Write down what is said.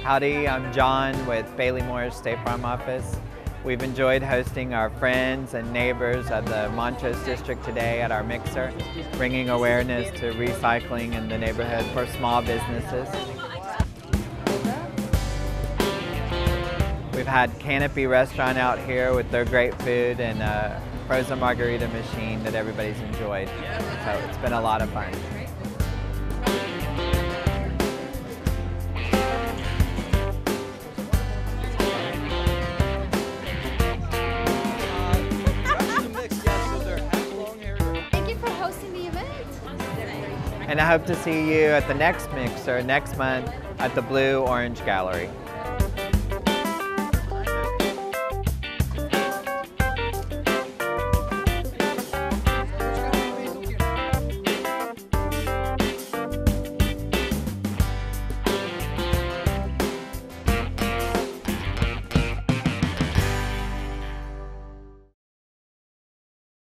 Howdy, I'm John with Bailey Moore's State Farm office. We've enjoyed hosting our friends and neighbors of the Montrose District today at our mixer, bringing awareness to recycling in the neighborhood for small businesses. We've had Canopy Restaurant out here with their great food and a frozen margarita machine that everybody's enjoyed. So it's been a lot of fun. And I hope to see you at the next mixer next month at the Blue Orange Gallery.